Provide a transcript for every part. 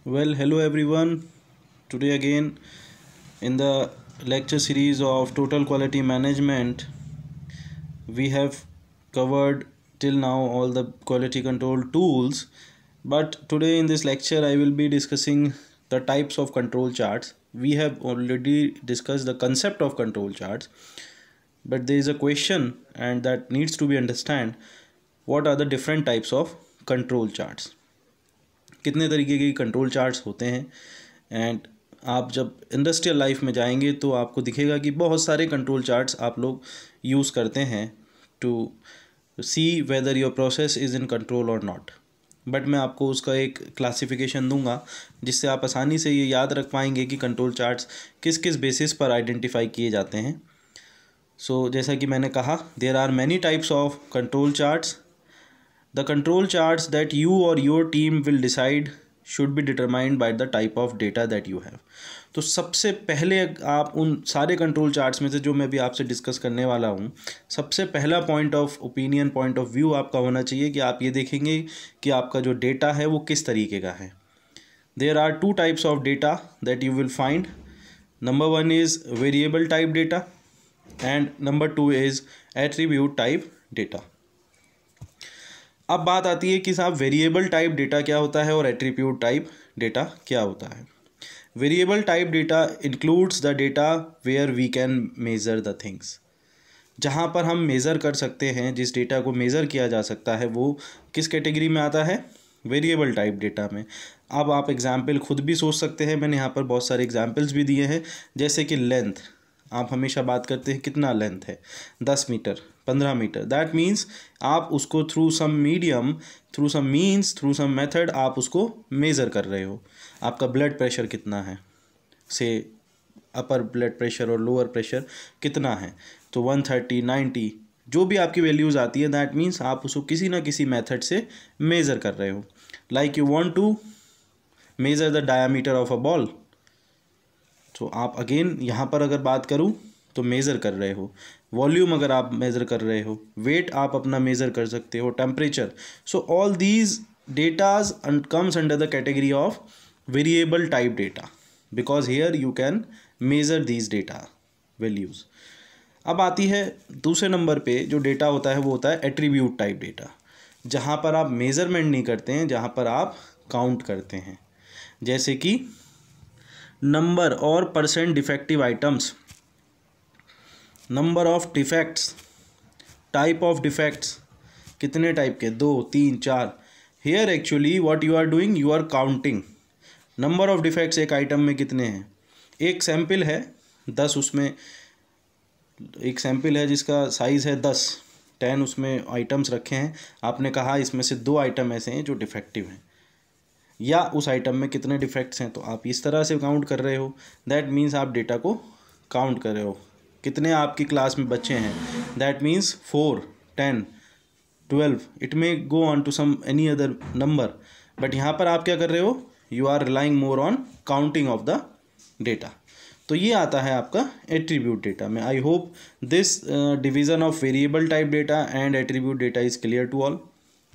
Well, hello everyone. Today again in the lecture series of Total Quality Management, we have covered till now all the quality control tools. But today in this lecture, I will be discussing the types of control charts. We have already discussed the concept of control charts, but there is a question and that needs to be understand what are the different types of control charts. कितने तरीके के control charts होते हैं and आप जब industrial life में जाएंगे तो आपको दिखेगा कि बहुत सारे कंट्रोल चार्ट्स आप लोग यूज़ करते हैं to see whether your process is in control और नॉट। बट मैं आपको उसका एक क्लासिफिकेशन दूंगा जिससे आप आसानी से ये याद रख पाएंगे कि कंट्रोल चार्ट्स किस किस बेसिस पर आइडेंटिफाई किए जाते हैं। सो जैसा कि मैंने कहा, there are many types of control charts. The control charts that you or your team will decide should be determined by the type of data that you have. तो सबसे पहले आप उन सारे कंट्रोल चार्ट्स में से जो मैं भी आपसे डिस्कस करने वाला हूँ, सबसे पहला point of opinion, point of view आपका होना चाहिए कि आप ये देखेंगे कि आपका जो डेटा है वो किस तरीके का है. There are two types of data that you will find. Number one is variable type data and number two is attribute type data. अब बात आती है कि साहब वेरिएबल टाइप डेटा क्या होता है और एट्रीब्यूट टाइप डेटा क्या होता है. Variable type data includes the data where we can measure the things. जहाँ पर हम मेज़र कर सकते हैं, जिस डेटा को मेज़र किया जा सकता है, वो किस कैटेगरी में आता है? वेरिएबल टाइप डेटा में. अब आप एग्जाम्पल खुद भी सोच सकते हैं, मैंने यहाँ पर बहुत सारे एग्जाम्पल्स भी दिए हैं. जैसे कि लेंथ, आप हमेशा बात करते हैं कितना लेंथ है, 10 मीटर, 15 मीटर. दैट मीन्स आप उसको through some medium, through some means, through some method आप उसको मेज़र कर रहे हो. आपका ब्लड प्रेशर कितना है, से अपर ब्लड प्रेशर और लोअर प्रेशर कितना है, तो 130, 90 जो भी आपकी वैल्यूज़ आती है, दैट मीन्स आप उसको किसी ना किसी मेथड से मेज़र कर रहे हो. Like you want to measure the diameter of a ball, तो आप अगेन यहाँ पर अगर बात करूँ तो मेज़र कर रहे हो. वॉल्यूम अगर आप मेज़र कर रहे हो, वेट आप अपना मेज़र कर सकते हो, temperature. So all these datas comes under the category of variable type data because here you can measure these data values. अब आती है दूसरे नंबर पे जो डेटा होता है वो होता है एट्रीब्यूट टाइप डेटा, जहाँ पर आप मेज़रमेंट नहीं करते हैं, जहाँ पर आप काउंट करते हैं. जैसे कि नंबर और percent defective items, number of defects, type of defects, कितने टाइप के, 2, 3, 4. Here actually what you are doing, you are counting number of defects एक आइटम में कितने हैं. एक सैम्पल है 10, उसमें एक सैम्पल है जिसका साइज़ है 10 उसमें आइटम्स रखे हैं. आपने कहा इसमें से 2 आइटम ऐसे हैं जो डिफेक्टिव हैं, या उस आइटम में कितने डिफेक्ट्स हैं, तो आप इस तरह से काउंट कर रहे हो. दैट मीन्स आप डेटा को काउंट कर रहे हो. कितने आपकी क्लास में बच्चे हैं, that means 4, 10, 12, it may go on to some any other number. But यहाँ पर आप क्या कर रहे हो, you are relying more on counting of the data. तो ये आता है आपका एट्रीब्यूट डेटा में. I hope this division of variable type data and attribute data is clear to all.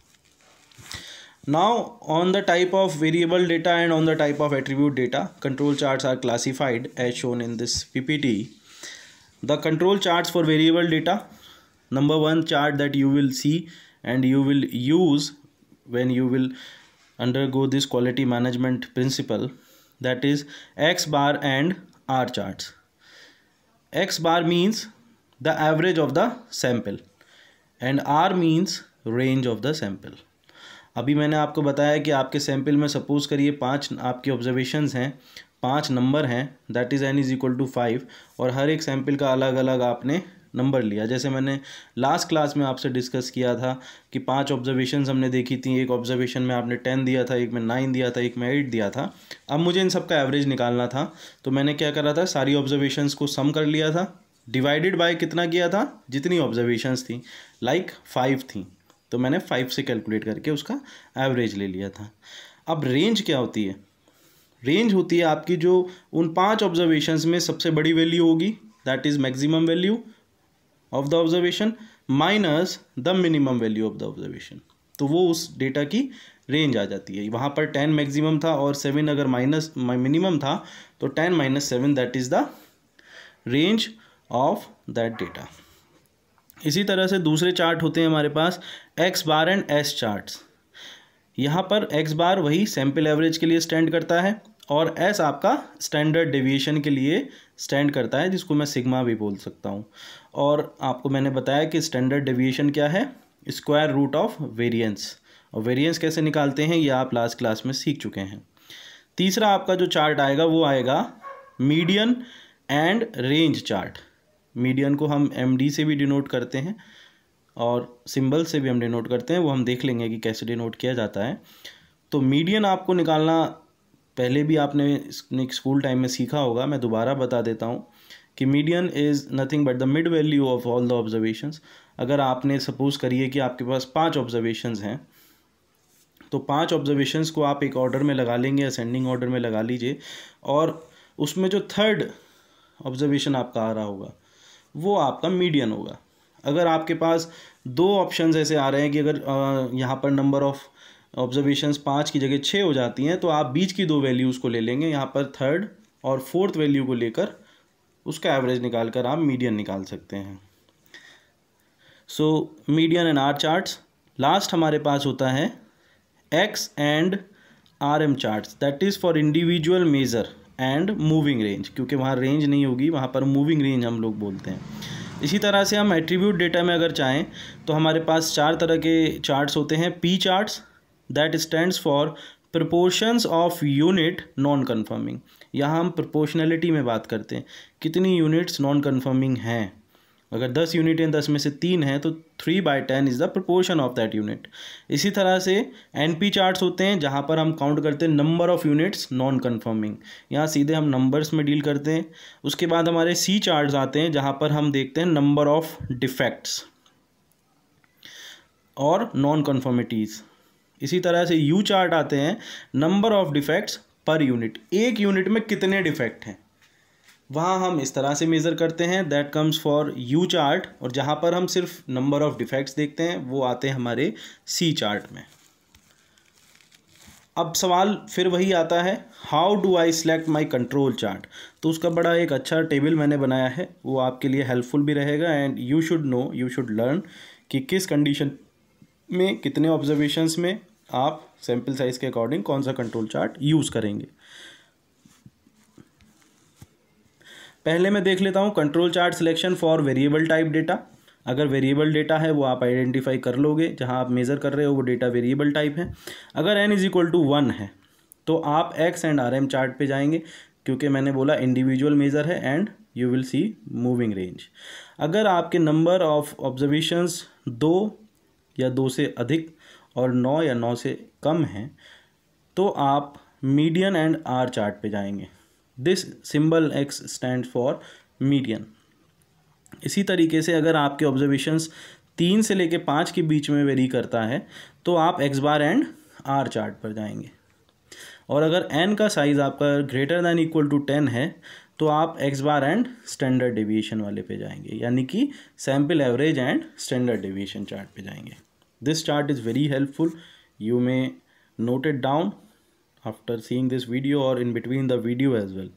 Now on the type of variable data and on the type of attribute data, control charts are classified as shown in this PPT. The control charts for variable data, number one chart that you will see and you will use when you will undergo this quality management principle, that is X bar and R charts. X bar means the average of the sample and R means range of the sample. अभी मैंने आपको बताया कि आपके sample में suppose करिए 5 आपके observations हैं, 5 नंबर हैं, that is n is equal to 5, और हर एक सैम्पल का अलग अलग आपने नंबर लिया. जैसे मैंने लास्ट क्लास में आपसे डिस्कस किया था कि 5 ऑब्जर्वेशंस हमने देखी थी. एक ऑब्जर्वेशन में आपने 10 दिया था, एक में 9 दिया था, एक में 8 दिया था. अब मुझे इन सब का एवरेज निकालना था, तो मैंने क्या करा था, सारी ऑब्जर्वेशंस को सम कर लिया था, डिवाइडेड बाय कितना किया था, जितनी ऑब्जर्वेशंस थी, लाइक 5 थी, तो मैंने 5 से कैलकुलेट करके उसका एवरेज ले लिया था. अब रेंज क्या होती है, रेंज होती है आपकी जो उन 5 ऑब्जर्वेशंस में सबसे बड़ी वैल्यू होगी, that is maximum value of the observation minus the minimum value of the observation. तो वो उस डेटा की रेंज आ जाती है। वहाँ पर 10 मैक्सिमम था और 7 अगर माइनस मिनिमम था तो 10 - 7 that is the range of that data. इसी तरह से दूसरे चार्ट होते हैं हमारे पास X bar and S charts. यहाँ पर एक्स बार वही सैम्पल एवरेज के लिए स्टैंड करता है और एस आपका स्टैंडर्ड डेविएशन के लिए स्टैंड करता है, जिसको मैं सिग्मा भी बोल सकता हूँ। और आपको मैंने बताया कि स्टैंडर्ड डेविएशन क्या है, स्क्वायर रूट ऑफ वेरिएंस, और वेरिएंस कैसे निकालते हैं ये आप लास्ट क्लास में सीख चुके हैं। तीसरा आपका जो चार्ट आएगा वो आएगा median and range chart. Median को हम MD से भी डिनोट करते हैं और सिंबल से भी हम डिनोट करते हैं, वो हम देख लेंगे कि कैसे डिनोट किया जाता है। तो मीडियन आपको निकालना पहले भी आपने स्कूल टाइम में सीखा होगा, मैं दोबारा बता देता हूँ कि median is nothing but the mid value of all the observations. अगर आपने सपोज करिए कि आपके पास 5 ऑब्जर्वेशंस हैं, तो 5 ऑब्जर्वेशंस को आप एक ऑर्डर में लगा लेंगे, असेंडिंग ऑर्डर में लगा लीजिए, और उसमें जो थर्ड ऑब्जर्वेशन आपका आ रहा होगा वो आपका मीडियन होगा। अगर आपके पास 2 ऑप्शंस ऐसे आ रहे हैं कि अगर यहाँ पर नंबर ऑफ ऑब्जर्वेशंस 5 की जगह 6 हो जाती हैं, तो आप बीच की 2 वैल्यूज़ को ले लेंगे, यहाँ पर थर्ड और फोर्थ वैल्यू को लेकर उसका एवरेज निकाल कर आप मीडियन निकाल सकते हैं। So median and R charts. Last हमारे पास होता है X and RM charts, that is for individual measure and moving range, क्योंकि वहाँ रेंज नहीं होगी, वहाँ पर मूविंग रेंज हम लोग बोलते हैं। इसी तरह से हम एट्रीब्यूट डेटा में अगर चाहें तो हमारे पास 4 तरह के चार्ट्स होते हैं। P charts that stands for proportions of unit non conforming. यहाँ हम प्रोपोर्शनलिटी में बात करते हैं, कितनी यूनिट्स नॉन कन्फर्मिंग हैं। अगर 10 यूनिट हैं, 10 में से 3 हैं, तो 3/10 is the proportion of that unit. इसी तरह से NP चार्ट्स होते हैं, जहाँ पर हम काउंट करते हैं number of units non conforming, यहाँ सीधे हम नंबर्स में डील करते हैं। उसके बाद हमारे C चार्ट्स आते हैं, जहाँ पर हम देखते हैं नंबर ऑफ डिफेक्ट्स और नॉन कन्फर्मिटीज़। इसी तरह से U चार्ट आते हैं, number of defects per unit, एक यूनिट में कितने डिफेक्ट हैं, वहाँ हम इस तरह से मेज़र करते हैं, that comes for U chart. और जहाँ पर हम सिर्फ नंबर ऑफ डिफेक्ट्स देखते हैं वो आते हैं हमारे C चार्ट में। अब सवाल फिर वही आता है, how do I select my control chart. तो उसका बड़ा एक अच्छा टेबल मैंने बनाया है, वो आपके लिए हेल्पफुल भी रहेगा, and you should know, you should learn कि किस कंडीशन में कितने ऑब्जर्वेशंस में आप सैम्पल साइज के अकॉर्डिंग कौन सा कंट्रोल चार्ट यूज़ करेंगे। पहले मैं देख लेता हूँ control chart selection for variable type data. अगर वेरिएबल डेटा है वो आप आइडेंटिफाई कर लोगे, जहाँ आप मेज़र कर रहे हो वो डेटा वेरिएबल टाइप है। अगर n = 1 है तो आप X एंड RM चार्ट पे जाएंगे, क्योंकि मैंने बोला इंडिविजुअल मेज़र है, and you will see moving range. अगर आपके नंबर ऑफ ऑब्जर्वेशंस 2 या 2 से अधिक और 9 या 9 से कम हैं तो आप मीडियन एंड R चार्ट पे जाएंगे। This symbol X stand for median. इसी तरीके से अगर आपके ऑब्जर्वेशंस 3 से लेके 5 के बीच में वेरी करता है तो आप X bar and R chart पर जाएंगे। और अगर n का साइज़ आपका > 10 है तो आप X bar and standard deviation वाले पे जाएंगे, यानी कि sample average and standard deviation chart पे जाएंगे। This chart is very helpful, you may note it down after seeing this video और in between the video as well.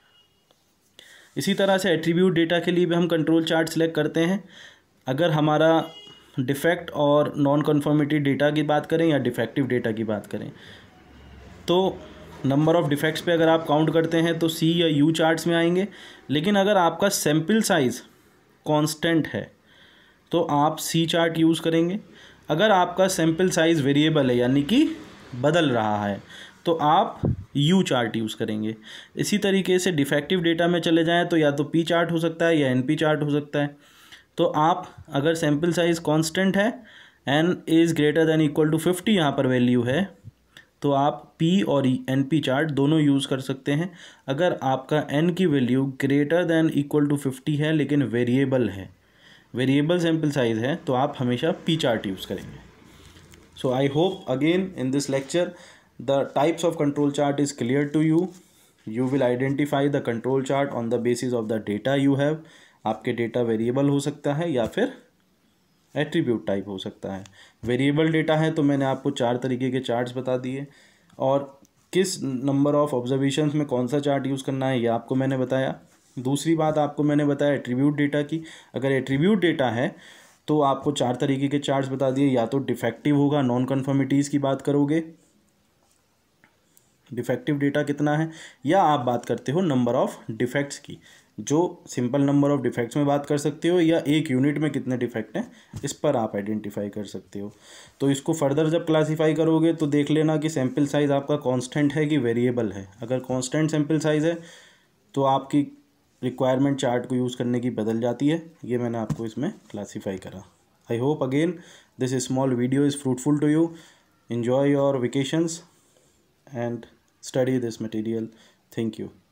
इसी तरह से एट्रीब्यूट डेटा के लिए भी हम कंट्रोल चार्ट सेलेक्ट करते हैं। अगर हमारा डिफेक्ट और नॉन कन्फर्मिटी डेटा की बात करें या डिफेक्टिव डेटा की बात करें, तो नंबर ऑफ़ डिफेक्ट्स पे अगर आप काउंट करते हैं तो C या U चार्ट्स में आएंगे। लेकिन अगर आपका सैम्पल साइज़ कांस्टेंट है तो आप C चार्ट यूज़ करेंगे। अगर आपका सैम्पल साइज़ वेरिएबल है, यानी कि बदल रहा है, तो आप U चार्ट यूज़ करेंगे। इसी तरीके से डिफेक्टिव डेटा में चले जाएं तो या तो P चार्ट हो सकता है या NP चार्ट हो सकता है। तो आप अगर सैम्पल साइज़ कांस्टेंट है, n > 50 यहाँ पर वैल्यू है, तो आप P और NP चार्ट दोनों यूज़ कर सकते हैं। अगर आपका n की वैल्यू > 50 है लेकिन वेरिएबल है, वेरिएबल सैम्पल साइज़ है, तो आप हमेशा P चार्ट यूज़ करेंगे। So I hope again in this lecture the types of control chart is clear to you. You will identify the control chart on the basis of the data you have. आपके data variable हो सकता है या फिर attribute type हो सकता है। Variable data है तो मैंने आपको 4 तरीके के चार्ट्स बता दिए, और किस नंबर ऑफ ऑब्जर्वेशंस में कौन सा चार्ट यूज़ करना है ये आपको मैंने बताया। दूसरी बात आपको मैंने बताया एट्रीब्यूट डेटा की। अगर एट्रीब्यूट डेटा है तो आपको 4 तरीके के चार्ट्स बता दिए, या तो डिफेक्टिव होगा, नॉन कन्फर्मिटीज़ की बात करोगे, डिफेक्टिव डेटा कितना है, या आप बात करते हो नंबर ऑफ डिफेक्ट्स की, जो सिंपल नंबर ऑफ डिफेक्ट्स में बात कर सकते हो, या एक यूनिट में कितने डिफेक्ट हैं इस पर आप आइडेंटिफाई कर सकते हो। तो इसको फर्दर जब क्लासीफाई करोगे तो देख लेना कि सैम्पल साइज़ आपका कांस्टेंट है कि वेरिएबल है। अगर कांस्टेंट सैम्पल साइज़ है तो आपकी रिक्वायरमेंट चार्ट को यूज़ करने की बदल जाती है। ये मैंने आपको इसमें क्लासीफाई करा। I hope again this small video is fruitful to you. enjoy your vacations and study this material. Thank you.